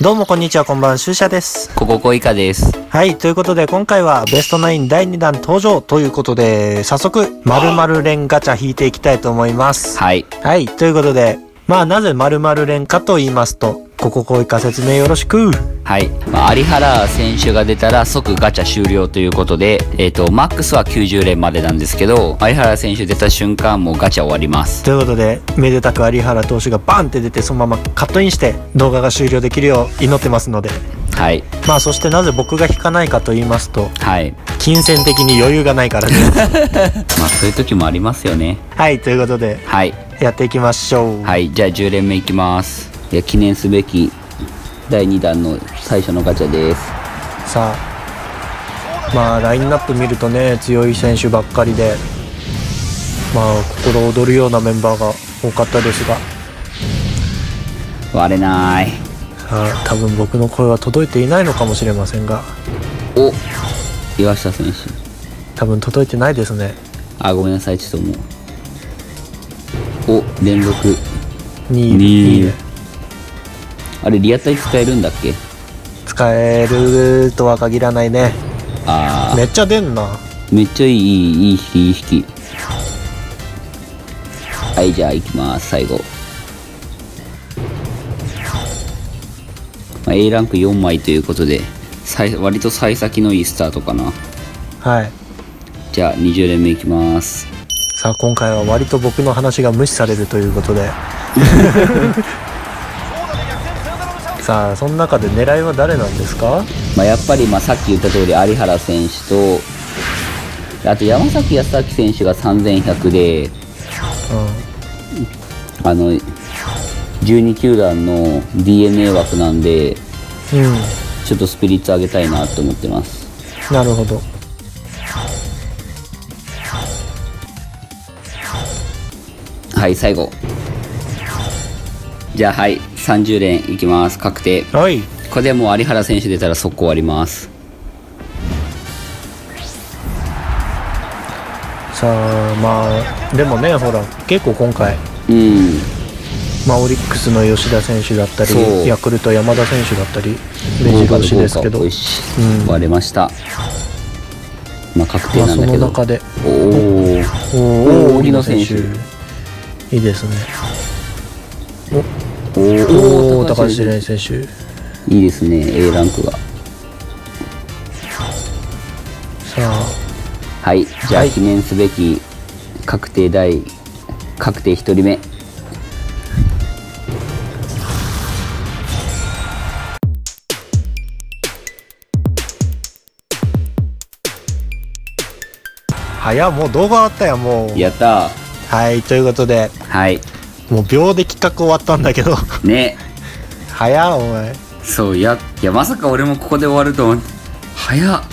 どうもこんにちは、こんばんは、しゅうしゃです。 こここいかです。 はい、ということで今回はベストナイン第2弾登場ということで、早速〇〇連ガチャ引いていきたいと思います。 はい。 はい、ということで、なぜ〇〇連かと言いますと、こここいか説明よろしく。 はい。有原選手が出たら即ガチャ終了ということで、マックスは90連までなんですけど、有原選手出た瞬間もうガチャ終わります。 ということで、めでたく有原投手がバンって出て、そのままカットインして動画が終了できるよう祈ってますので。 はい。 そしてなぜ僕が引かないかと言いますと、 はい。 金銭的に余裕がないからです。 そういう時もありますよね。 はい、ということで、 はい。 やっていきましょう。 はい。じゃあ10連目いきます。いや、記念すべき第2弾の最初のガチャです。 さあ、ラインナップ見るとね、強い選手ばっかりで、心躍るようなメンバーが多かったですが、 割れない。 多分僕の声は届いていないのかもしれませんが、 お、岩下選手多分届いてないですね。 ごめんなさい、ちょっともう。お、連続 2 あれリアタイ使えるんだっけ？ 使えるとは限らないね。めっちゃ出んな。 めっちゃいい引き、いい引き。はい、じゃあ行きます。最後、A ランク4枚ということで割と幸先のいいスタートかな。 はい。 じゃあ20連目いきます。 さあ、今回は割と僕の話が無視されるということでさあ、その中で狙いは誰なんですか？ やっぱりさっき言った通り有原選手と、あと山崎康晃選手が3100で、12球団の DNA 枠なんで、ちょっとスピリッツ上げたいなと思ってます。 なるほど。 はい、最後。じゃあ、はい、30連いきます。確定。 はい。 これでもう有原選手出たら速攻終わります。 さあ、でもね、ほら、結構今回、オリックスの吉田選手だったり、ヤクルト山田選手だったり、目白押しですけど、 割れました。確定なんだけど、 その中で荻野選手いいですね。高橋連選手いいですね。 A ランクが。さあ、 はい、じゃあ記念すべき確定1人目。 もう動画終わったよ、もう。 やったー。 はい、ということで、 はい、 もう秒で企画終わったんだけどね。 お前。 そう、いやまさか俺もここで終わると思って。早っ。